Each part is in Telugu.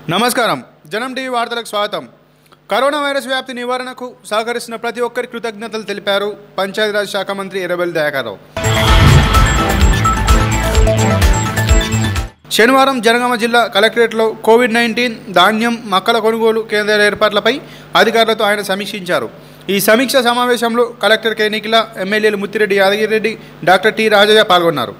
నమస్కారం జనం టీవీ వార్తలకు స్వాగతం। కరోనా వైరస్ వ్యాప్తి నివారణకు సహకరిస్తున్న ప్రతి ఒక్కరి కృతజ్ఞతలు తెలిపారు పంచాయతీరాజ్ శాఖ మంత్రి ఎర్రబెల్లి దయాకర్ రావు। శనివారం జనగామ జిల్లా కలెక్టరేట్లో కోవిడ్-19 ధాన్యం మొక్కల కొనుగోలు కేంద్రాల ఏర్పాట్లపై అధికారులతో ఆయన సమీక్షించారు। ఈ సమీక్ష సమావేశంలో కలెక్టర్ కె నిఖిల, ఎమ్మెల్యేలు ముత్తిరెడ్డి యాదగిరెడ్డి, డాక్టర్ టి రాజయ్య పాల్గొన్నారు।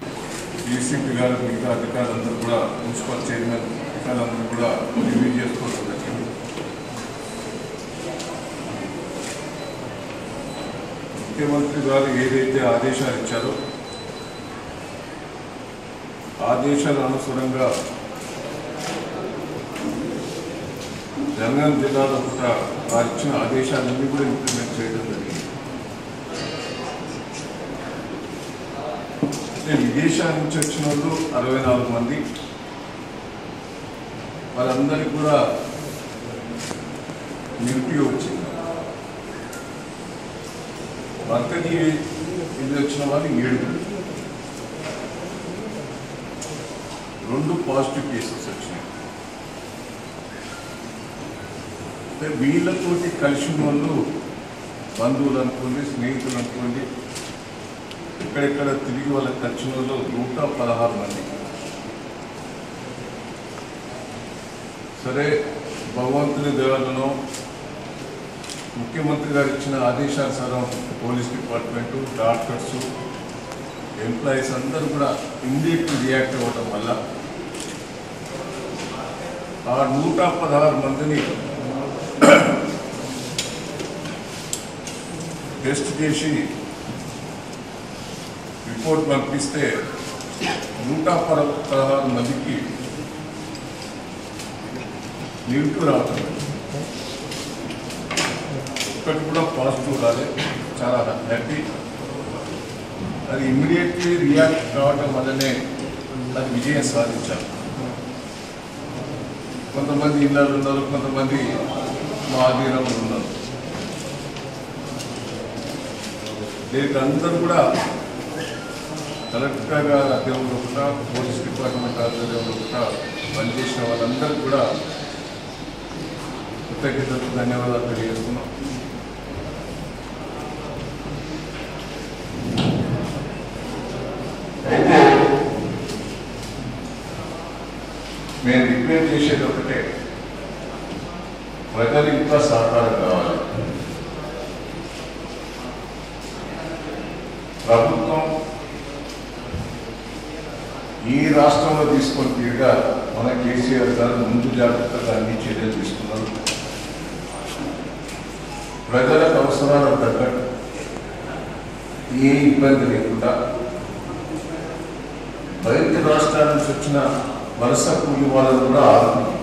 ముఖ్యమంత్రి గారు ఏదైతే ఆదేశాలు ఇచ్చారో ఆదేశాల అనుసారంగా జనగామ జిల్లాలో కూడా వారు ఇచ్చిన ఆదేశాలన్నీ కూడా ఇంప్లిమెంట్ చేయడం జరిగింది। విదేశాల నుంచి వచ్చిన వాళ్ళు 64 మంది, వాళ్ళందరికీ కూడా నిలిపి వచ్చింది। వర్తకి ఇది వచ్చిన వాళ్ళు 7, 2 పాజిటివ్ కేసెస్ వచ్చినాయి। వీళ్ళతోటి కలిసి వాళ్ళు బంధువులు అనుకోండి, స్నేహితులు అనుకోండి, ఎక్కడెక్కడ తిరిగి వాళ్ళకి కలిసిన వాళ్ళు 116 మంది। సరే, భగవంతుని దేవాలను ముఖ్యమంత్రి గారు ఇచ్చిన ఆదేశానుసారం పోలీస్ డిపార్ట్మెంటు, డాక్టర్సు, ఎంప్లాయీస్ అందరూ కూడా ఇమ్మీడియట్లీ రియాక్ట్ అవ్వడం వల్ల ఆ 116 మందిని టెస్ట్ చేసి రిపోర్ట్ పంపిస్తే 116 మందికి నెగిటివ్ రావడం, ఒక్కటి కూడా పాజిటివ్ రాలేదు। చాలా హ్యాపీ। అది ఇమ్మీడియట్లీ రియాక్ట్ కావడం వల్లనే అది విజయం సాధించారు। కొంతమంది ఇళ్ళలో ఉన్నారు, కొంతమంది మా ఆధీనంలో ఉన్నారు। దీనికి అందరూ కూడా కలెక్టర్ గారి ఆధ్వర్యంలో కూడా, పోలీస్ డిపార్ట్మెంట్ ఆధ్వర్యంలో కూడా పనిచేసిన వాళ్ళందరూ కూడా కృతజ్ఞతలు, ధన్యవాదాలు తెలియజేస్తున్నాం। అయితే మేము రిక్వెస్ట్ చేసేది ఒకటే, ప్రజలు ఇంకా సహకారం కావాలి। ప్రభుత్వం ఈ రాష్ట్రంలో తీసుకొని తీరుగా మన కేసీఆర్ గారు ముందు జాగ్రత్తగా అన్ని చర్యలు తీసుకున్నారు। ప్రజలకు అవసరాలకు తగ్గట్టు ఏ ఇబ్బంది లేకుండా బయట రాష్ట్రాల నుంచి వచ్చిన వలస కూలి వాళ్ళను కూడా ఆదుకున్నాం।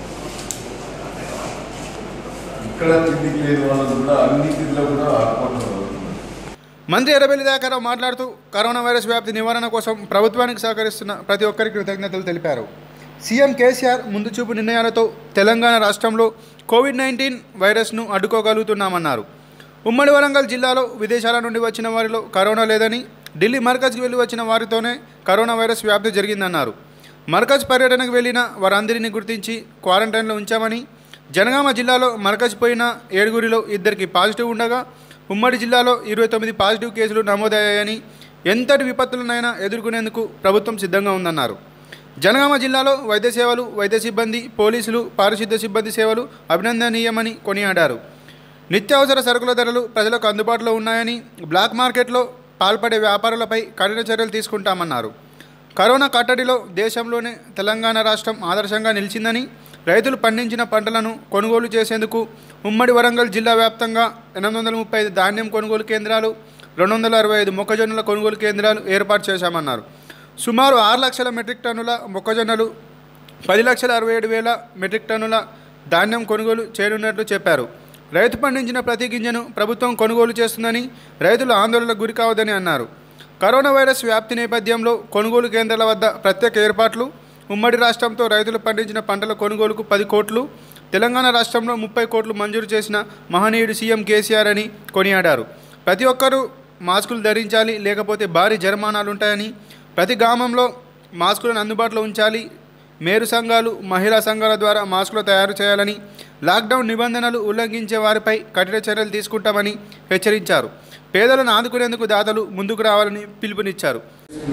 ఇక్కడ తిండికి లేని వాళ్ళను కూడా అన్నింటిలో కూడా ఆదుకోవడం జరుగుతుంది। మంత్రి ఎర్రబెల్లి దయాకర్ రావు మాట్లాడుతూ కరోనా వైరస్ వ్యాప్తి నివారణ కోసం ప్రభుత్వానికి సహకరిస్తున్న ప్రతి ఒక్కరికి కృతజ్ఞతలు తెలిపారు। సీఎం కేసీఆర్ ముందు చూపు నిర్ణయాలతో తెలంగాణ రాష్ట్రంలో కోవిడ్-19 వైరస్ను అడ్డుకోగలుగుతున్నామన్నారు। ఉమ్మడి వరంగల్ జిల్లాలో విదేశాల నుండి వచ్చిన వారిలో కరోనా లేదని, ఢిల్లీ మర్కజ్కి వెళ్ళి వచ్చిన వారితోనే కరోనా వైరస్ వ్యాప్తి జరిగిందన్నారు। మర్కజ్ పర్యటనకు వెళ్లిన వారందరినీ గుర్తించి క్వారంటైన్లో ఉంచామని, జనగామ జిల్లాలో మర్కజ్ పోయిన 7గురిలో 2కి పాజిటివ్ ఉండగా ఉమ్మడి జిల్లాలో 29 పాజిటివ్ కేసులు నమోదయ్యాయని, ఎంతటి విపత్తులనైనా ఎదుర్కొనేందుకు ప్రభుత్వం సిద్ధంగా ఉందన్నారు। జనగామ జిల్లాలో వైద్య సేవలు, వైద్య సిబ్బంది, పోలీసులు, పారిశుద్ధ్య సిబ్బంది సేవలు అభినందనీయమని కొనియాడారు। నిత్యావసర సరుకుల ధరలు ప్రజలకు అందుబాటులో ఉన్నాయని, బ్లాక్ మార్కెట్లో పాల్పడే వ్యాపారులపై కఠిన చర్యలు తీసుకుంటామన్నారు। కరోనా కట్టడిలో దేశంలోనే తెలంగాణ రాష్ట్రం ఆదర్శంగా నిలిచిందని, రైతులు పండించిన పంటలను కొనుగోలు చేసేందుకు ఉమ్మడి వరంగల్ జిల్లా వ్యాప్తంగా 835 ధాన్యం కొనుగోలు కేంద్రాలు, 265 మొక్కజొన్నల కొనుగోలు కేంద్రాలు ఏర్పాటు చేశామన్నారు। సుమారు 6 లక్షల మెట్రిక్ టన్నుల మొక్కజొన్నలు, 10,67,000 మెట్రిక్ టన్నుల ధాన్యం కొనుగోలు చేయనున్నట్లు చెప్పారు। రైతు పండించిన ప్రతి గింజను ప్రభుత్వం కొనుగోలు చేస్తుందని, రైతులు ఆందోళనకు గురి కావద్దని అన్నారు। కరోనా వైరస్ వ్యాప్తి నేపథ్యంలో కొనుగోలు కేంద్రాల వద్ద ప్రత్యేక ఏర్పాట్లు, ఉమ్మడి రాష్ట్రంతో రైతులు పండించిన పంటల కొనుగోలుకు 10 కోట్లు, తెలంగాణ రాష్ట్రంలో 30 కోట్లు మంజూరు చేసిన మహనీయుడు సీఎం కేసీఆర్ అని కొనియాడారు। ప్రతి ఒక్కరూ మాస్కులు ధరించాలి, లేకపోతే భారీ జరిమానాలు ఉంటాయని, ప్రతి గ్రామంలో మాస్కులను అందుబాటులో ఉంచాలి, మేరు సంఘాలు, మహిళా సంఘాల ద్వారా మాస్కులు తయారు చేయాలని, లాక్డౌన్ నిబంధనలు ఉల్లంఘించే వారిపై కఠిన చర్యలు తీసుకుంటామని హెచ్చరించారు. పేదలను ఆదుకునేందుకు దాతలు ముందుకు రావాలని పిలుపునిచ్చారు.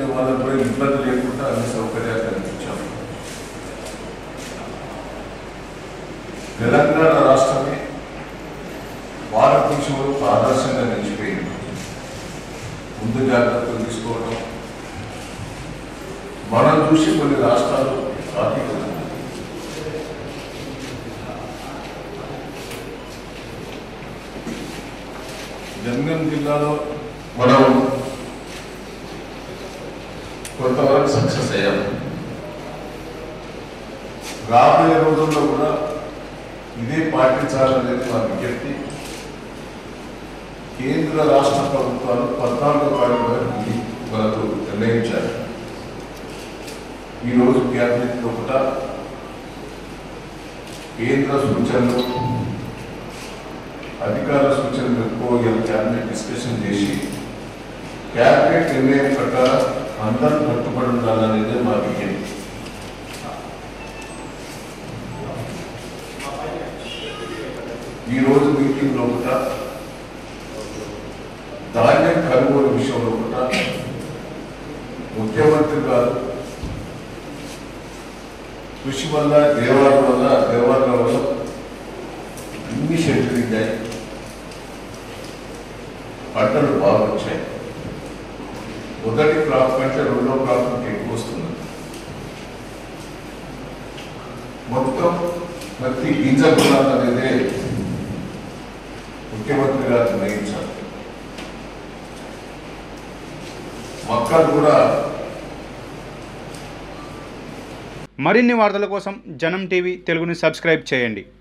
తెలంగాణ రాష్ట్రమే భారతదేశంలో ఆదర్శంగా నిలిచిపోయింది. ముందు జాగ్రత్తలు తీసుకోవడం మనం చూసి కొన్ని రాష్ట్రాలు ఆర్థిక జనగాం జిల్లాలో మనం కొంతవరకు సక్సెస్ అయ్యాము. రాబోయే రోజుల్లో కూడా ఇదే పాటించాలనేది మా విజ్ఞప్తి. కేంద్ర రాష్ట్ర ప్రభుత్వాలు 14వ తారీఖు మనకు నిర్ణయించారు. ఈరోజు క్యాబినెట్లో కూడా కేంద్ర సూచనలు, అధికారుల సూచనలు ఎక్కువ క్యాబినెట్ డిస్కషన్ చేసి క్యాబినెట్ నిర్ణయం ప్రకారం అందరూ కట్టుబడి ఉండాలనేది మా విజ్ఞప్తి. ఈరోజు మీటింగ్లో కూడా ధాన్యం కొనుగోలు విషయంలో కూడా ముఖ్యమంత్రి గారు కృషి వల్ల దేవాలయాల వల్ల అన్ని సెటిల్మెంటాయి, పంటలు బాగా వచ్చాయి. మొదటి క్రాప్ కంటే రెండో క్రాప్ ఎక్కువ వస్తుంది. మొత్తం ప్రతి గింజ కొనాలనేదే ముఖ్యమంత్రి గారు నిర్ణయించారు. మొక్కలు కూడా. మరిన్ని వార్తల కోసం జనం టీవీ తెలుగుని సబ్స్క్రైబ్ చేయండి.